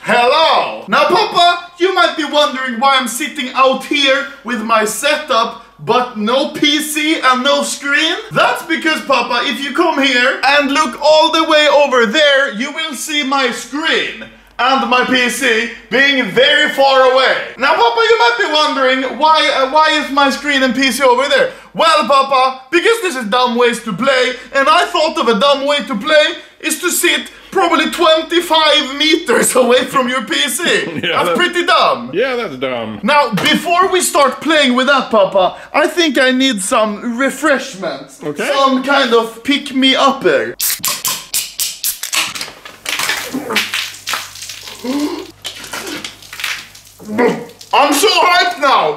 Hello! Now, Papa, you might be wondering why I'm sitting out here with my setup, but no PC and no screen. That's because, Papa, if you come here and look all the way over there, you will see my screen and my PC being very far away. Now, Papa, you might be wondering why is my screen and PC over there? Well, Papa, because this is dumb ways to play, and I thought of a dumb way to play is to sit probably 25 meters away from your PC. Yeah, that's pretty dumb. Yeah, that's dumb. Now, before we start playing with that, Papa, I think I need some refreshments. Okay. Some kind of pick-me-upper. I'm so hyped now!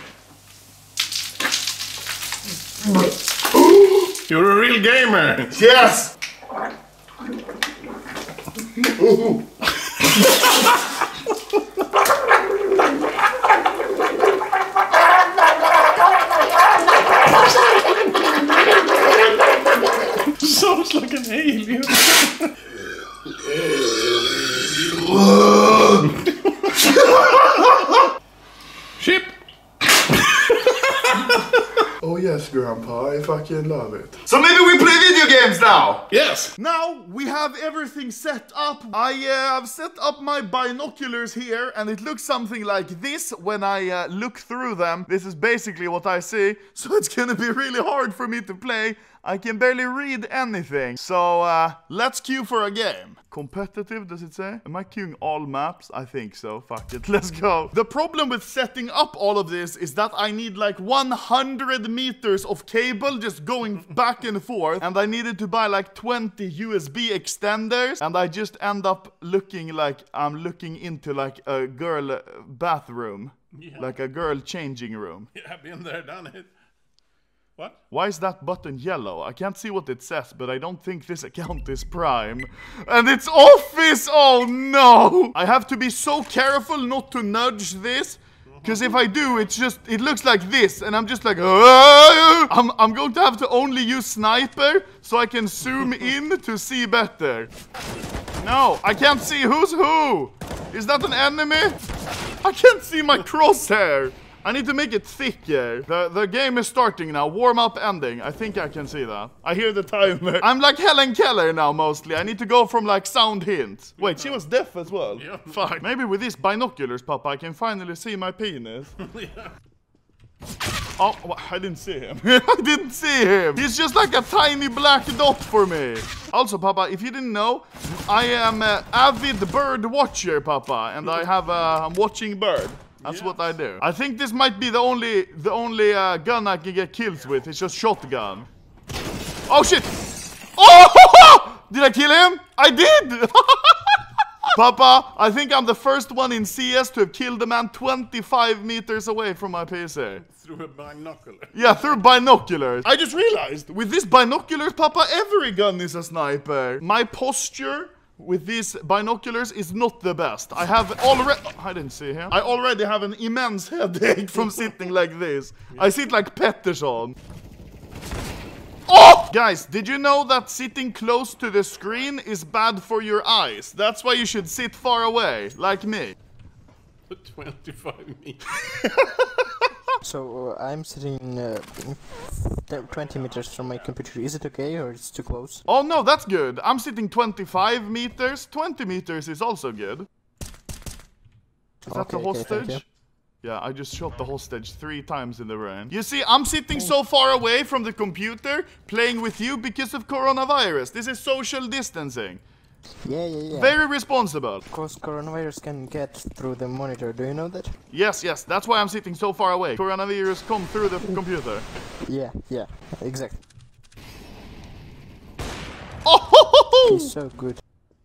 You're a real gamer. Yes! Sounds like an alien. Ship. Oh yes, Grandpa, I fucking love it. So maybe we play video games now? Yes. Now we have everything set up. I have set up my binoculars here, and it looks something like this when I look through them. This is basically what I see, so it's gonna be really hard for me to play. I can barely read anything. So let's queue for a game. Competitive, does it say? Am I queuing all maps? I think so. Fuck it, let's go. The problem with setting up all of this is that I need like 100 meters of cable just going back and forth. And I needed to buy like 20 USB extenders. And I just end up looking like I'm looking into like a girl bathroom. Yeah. Like a girl changing room. Yeah, been there, done it. What? Why is that button yellow? I can't see what it says, but I don't think this account is Prime. And it's Office! Oh no! I have to be so careful not to nudge this, because if I do, it looks like this, and I'm just like, I'm going to have to only use sniper, so I can zoom in to see better. No, I can't see who's who! Is that an enemy? I can't see my crosshair! I need to make it thicker. The game is starting now. Warm up ending. I think I can see that. I hear the timer. I'm like Helen Keller now mostly. I need to go from like sound hints. Wait, she was deaf as well. Yeah. Fuck. Maybe with these binoculars, Papa, I can finally see my penis. Yeah. Oh, I didn't see him. I didn't see him. He's just like a tiny black dot for me. Also, Papa, if you didn't know, I am an avid bird watcher, Papa, and I have I'm watching bird. That's what I do. I think this might be the only gun I can get kills with. It's just shotgun. Oh shit! Oh! Did I kill him? I did! Papa, I think I'm the first one in CS to have killed a man 25 meters away from my PC. Through a binocular. Yeah, through binoculars. I just realized, with these binoculars, Papa, every gun is a sniper. My posture with these binoculars is not the best. I have already... I didn't see him. I already have an immense headache from sitting like this. I sit like Pettersson. Oh! Guys, did you know that sitting close to the screen is bad for your eyes? That's why you should sit far away, like me. 25 meters. So I'm sitting 20 meters from my computer. Is it okay or it's too close? Oh no, that's good. I'm sitting 25 meters. 20 meters is also good. Is that the hostage? Okay, yeah, I just shot the hostage 3 times in the rain. You see, I'm sitting so far away from the computer playing with you because of coronavirus. This is social distancing. Yeah. Very responsible. Of course, coronavirus can get through the monitor. Do you know that? Yes. That's why I'm sitting so far away. Coronavirus come through the computer. Yeah. Exactly. Oh! He's so good.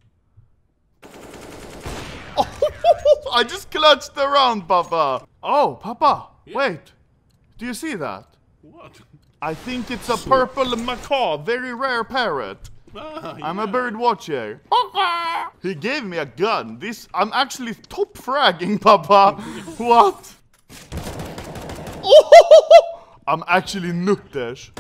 I just clutched around, Papa. Oh, Papa. Yeah. Wait. Do you see that? What? I think it's a purple macaw. Very rare parrot. I'm a bird watcher. He gave me a gun. I'm actually top fragging, Papa. What? Oh, I'm actually nutters.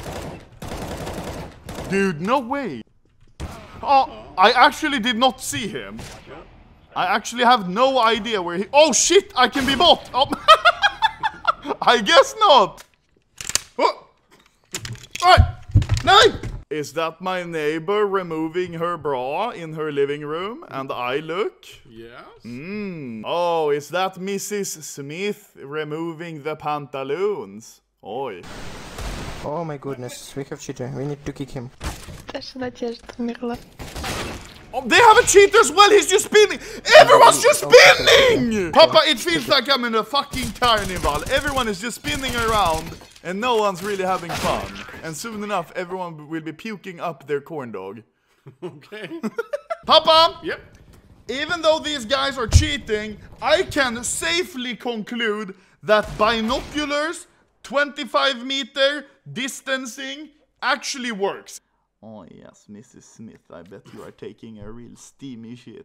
Dude, no way. Oh, I actually did not see him. I actually have no idea where he... Oh shit, I can be bought! Oh. I guess not! Oh. Right! No! Is that my neighbor removing her bra in her living room and I look? Yes. Oh, is that Mrs. Smith removing the pantaloons? Oi. Oh my goodness, we have cheater. We need to kick him. Даже Надежда умерла. Oh, they have a cheater as well, he's just spinning! Everyone's just spinning! Papa, it feels like I'm in a fucking carnival. Everyone is just spinning around and no one's really having fun. And soon enough, everyone will be puking up their corn dog. Okay. Papa! Yep. Even though these guys are cheating, I can safely conclude that binoculars, 25-meter distancing actually works. Oh yes, Mrs. Smith, I bet you are taking a real steamy shit.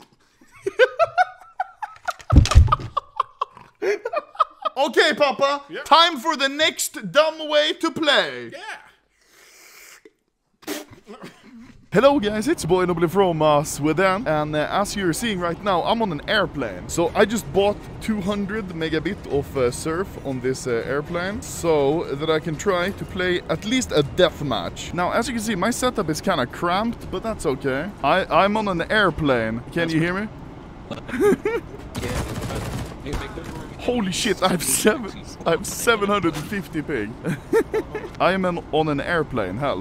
Okay, Papa, Yep. time for the next dumb way to play. Yeah. Hello guys, it's Boy Nobly from Sweden, and as you're seeing right now, I'm on an airplane. So I just bought 200 megabit of surf on this airplane, so that I can try to play at least a death match. Now, as you can see, my setup is kind of cramped, but that's okay. I'm on an airplane. Can you hear me? Holy shit, I have 750 ping. I am on an airplane, help.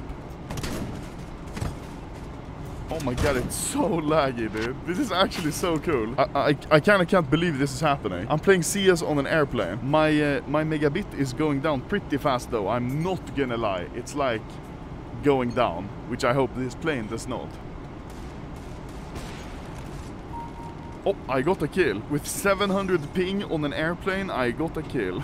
Oh my god, it's so laggy, dude. This is actually so cool. I kind of can't believe this is happening. I'm playing CS on an airplane. My megabit is going down pretty fast though. I'm not gonna lie. It's like going down, which I hope this plane does not. Oh, I got a kill. With 700 ping on an airplane, I got a kill.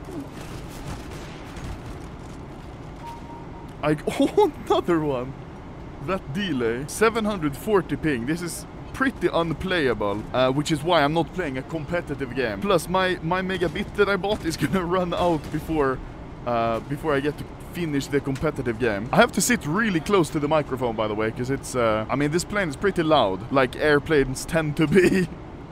Oh, another one. That delay. 740 ping. This is pretty unplayable, which is why I'm not playing a competitive game. Plus, my megabit that I bought is gonna run out before I get to finish the competitive game. I have to sit really close to the microphone, by the way, because it's, I mean, this plane is pretty loud, like airplanes tend to be.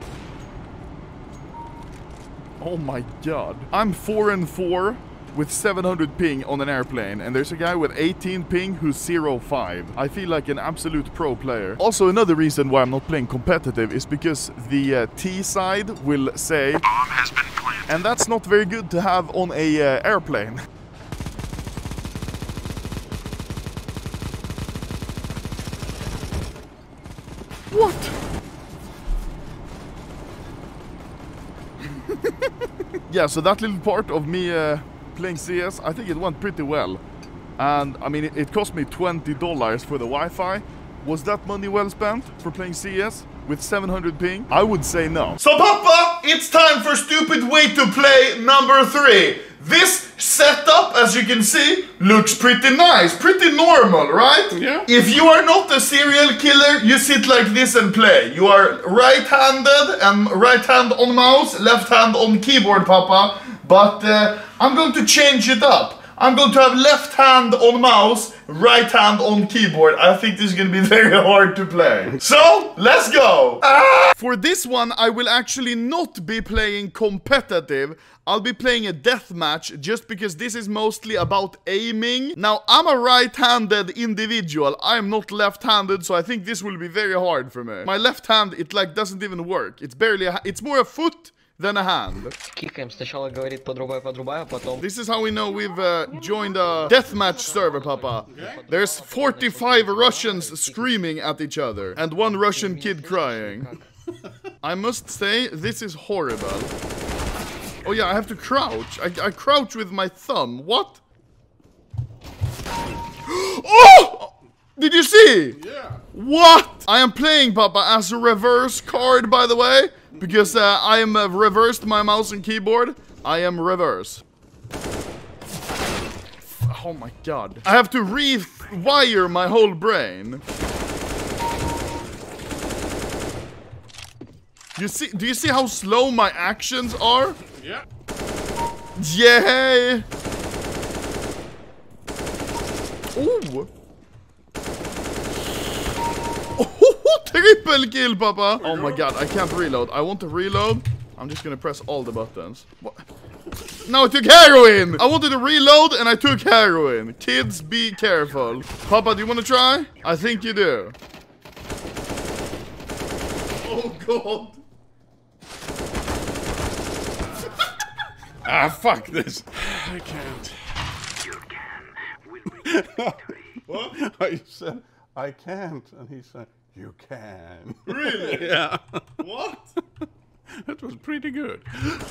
Oh my god. I'm 4-4 with 700 ping on an airplane, and there's a guy with 18 ping who's 0-5. I feel like an absolute pro player. Also, another reason why I'm not playing competitive is because the T side will say bomb has been planted, and that's not very good to have on a airplane. What? Yeah, so that little part of me playing CS, I think it went pretty well. And I mean, it cost me $20 for the Wi-Fi. Was that money well spent for playing CS with 700 ping? I would say no. So Papa, it's time for stupid way to play number 3. This setup, as you can see, looks pretty nice, pretty normal, right? Yeah. If you are not a serial killer, you sit like this and play. You are right-handed and right hand on mouse, left hand on keyboard, Papa. But I'm going to change it up. I'm going to have left hand on mouse, right hand on keyboard. I think this is going to be very hard to play. So, let's go! For this one, I will actually not be playing competitive. I'll be playing a deathmatch just because this is mostly about aiming. Now, I'm a right-handed individual. I'm not left-handed, so I think this will be very hard for me. My left hand, it like doesn't even work. It's barely it's more a foot than a hand. Кикаем. Сначала говорит подрубай, а потом... This is how we know we've joined a deathmatch server, Papa. There's 45 Russians screaming at each other, and one Russian kid crying. I must say, this is horrible. Oh yeah, I have to crouch. I crouch with my thumb. What? Oh! Did you see? Yeah. What? I am playing, Papa, as a reverse card, by the way. Because I am reversed my mouse and keyboard. I am reverse. Oh my god. I have to rewire my whole brain. Do you see how slow my actions are? Yeah. Yay! Ooh. Oh, 3 triple kill, Papa. Oh my god, I can't reload. I want to reload. I'm just gonna press all the buttons. What? No, I took heroin! I wanted to reload and I took heroin. Kids, be careful. Papa, do you want to try? I think you do. Oh god. Ah, fuck this. I can't. What? I said, I can't. And he said, you can. Really? Yeah. What? That was pretty good.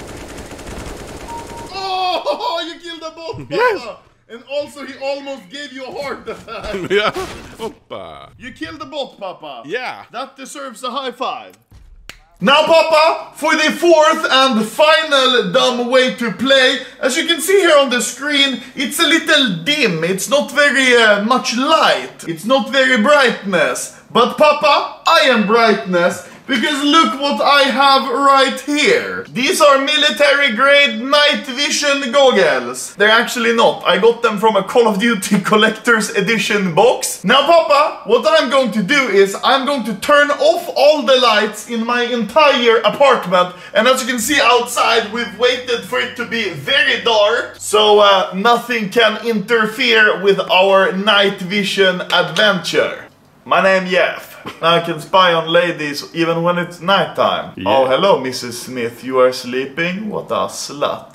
Oh, you killed the bot, Papa! Yes. And also he almost gave you a heart attack. Yeah. Hoppa. You killed the bot, Papa. Yeah. That deserves a high five. Now, Papa, for the fourth and final dumb way to play, as you can see here on the screen, it's a little dim, it's not very much light, it's not very brightness. But Papa, I am brightness, because look what I have right here. These are military grade night vision goggles. They're actually not. I got them from a Call of Duty Collector's Edition box. Now, Papa, what I'm going to do is I'm going to turn off all the lights in my entire apartment. And as you can see outside, we've waited for it to be very dark, so nothing can interfere with our night vision adventure. My name Jeff. I can spy on ladies even when it's nighttime. Yeah. Oh, hello, Mrs. Smith. You are sleeping? What a slut.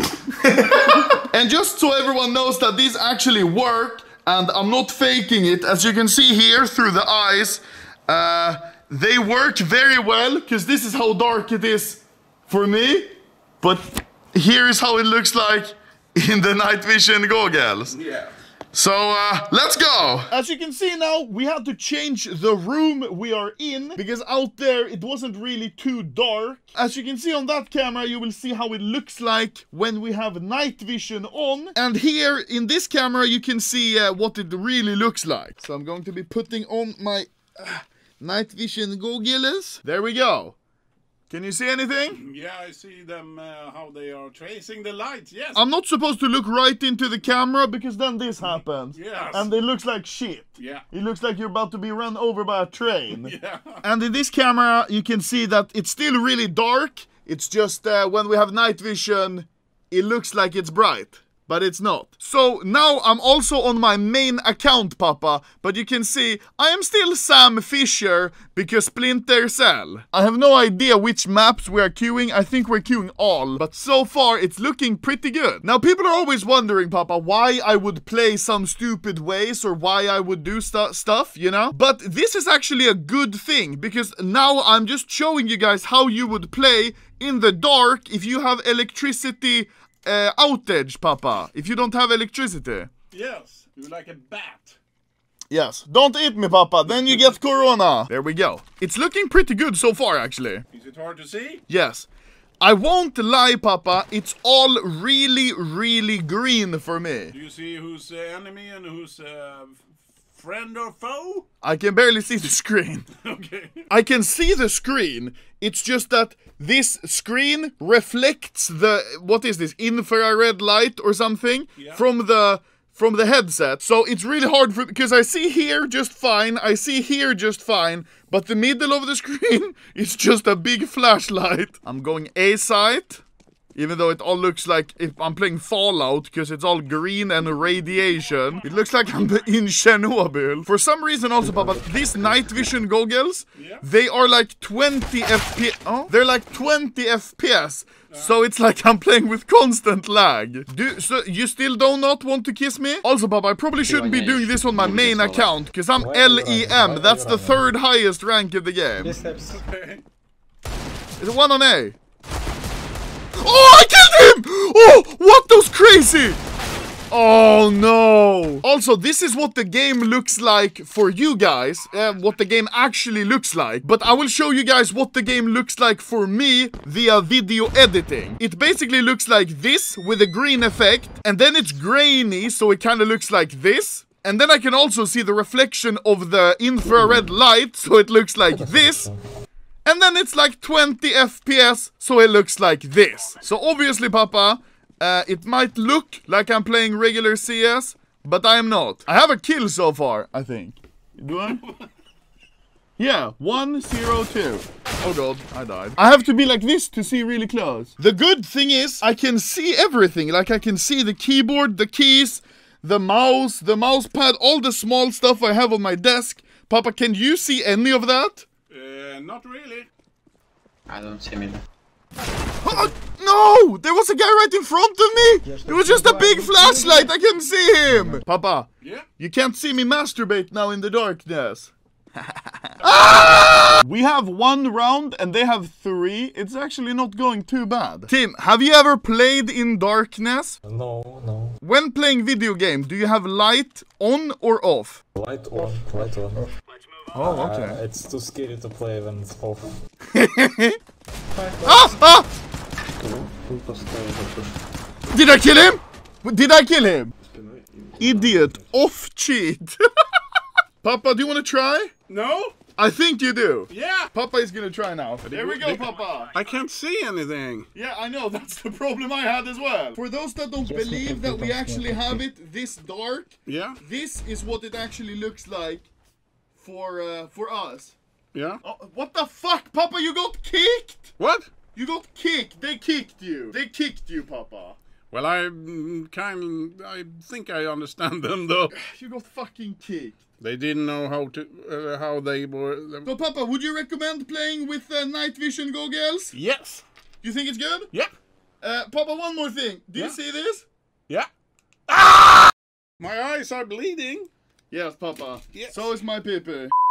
And just so everyone knows that these actually work, and I'm not faking it, as you can see here through the eyes, they work very well, because this is how dark it is for me. But here is how it looks like in the night vision goggles. Yeah. So, let's go! As you can see now, we had to change the room we are in, because out there it wasn't really too dark. As you can see on that camera, you will see how it looks like when we have night vision on. And here, in this camera, you can see what it really looks like. So I'm going to be putting on my night vision goggles. There we go. Can you see anything? Yeah, I see them, how they are tracing the lights, yes. I'm not supposed to look right into the camera because then this happens. Yes. And it looks like shit. Yeah. It looks like you're about to be run over by a train. Yeah. And in this camera, you can see that it's still really dark. It's just when we have night vision, it looks like it's bright. But it's not. So now I'm also on my main account, Papa. But you can see I am still Sam Fisher because Splinter Cell. I have no idea which maps we are queuing. I think we're queuing all. But so far it's looking pretty good. Now people are always wondering, Papa, why I would play some stupid ways or why I would do stuff, you know? But this is actually a good thing because now I'm just showing you guys how you would play in the dark if you have electricity outage, Papa. If you don't have electricity. Yes, you like a bat. Yes. Don't eat me, Papa. Then you get corona. There we go. It's looking pretty good so far, actually. Is it hard to see? Yes. I won't lie, Papa. It's all really, really green for me. Do you see who's enemy and who's friend or foe? I can barely see the screen. Okay. I can see the screen. It's just that this screen reflects the, what is this, infrared light or something? Yeah. From the headset. So it's really hard for, because I see here just fine, I see here just fine, but the middle of the screen is just a big flashlight. I'm going A site. Even though it all looks like if I'm playing Fallout because it's all green and radiation. It looks like I'm in Chernobyl. For some reason also, Papa, these night vision goggles, yeah, they are like 20 FPS. Oh, they're like 20 FPS. So it's like I'm playing with constant lag. So you still do not want to kiss me? Also, Papa, I probably shouldn't be doing this on my main account because I'm LEM. That's the third highest rank in the game. Okay. Is it one on A? Oh, I killed him! Oh, what? That was crazy! Oh, no. Also, this is what the game looks like for you guys. What the game actually looks like. But I will show you guys what the game looks like for me via video editing. It basically looks like this with a green effect. And then it's grainy, so it kind of looks like this. And then I can also see the reflection of the infrared light, so it looks like this. And then it's like 20 FPS, so it looks like this. So obviously, Papa, it might look like I'm playing regular CS, but I am not. I have a kill so far, I think. Do I? Yeah, 102. Oh god, I died. I have to be like this to see really close. The good thing is, I can see everything. Like, I can see the keyboard, the keys, the mouse pad, all the small stuff I have on my desk. Papa, can you see any of that? Not really. I don't see me. Oh, no! There was a guy right in front of me! It was just a big flashlight, I couldn't see him! Papa, Yeah? you can't see me masturbate now in the darkness. Ah! We have 1 round and they have 3. It's actually not going too bad. Tim, have you ever played in darkness? No. When playing video game, do you have light on or off? Light on. Oh, okay. It's too scary to play when it's off. Ah! Did I kill him? Did I kill him? Idiot. Off cheat. Papa, do you want to try? No? I think you do. Yeah! Papa is gonna try now. There we go, Papa. I can't see anything. Yeah, I know. That's the problem I had as well. For those that don't believe that we actually have it this dark, Yeah? this is what it actually looks like for us. Yeah? Oh, what the fuck, Papa? You got kicked? What? You got kicked. They kicked you. They kicked you, Papa. Well, I think I understand them though. You got fucking kicked. They didn't know how they were. So, Papa, would you recommend playing with night vision goggles? Yes. You think it's good? Yeah. Papa, one more thing. Do you see this? Yeah. Ah! My eyes are bleeding. Yes, Papa. Yes. So is my pee-pee.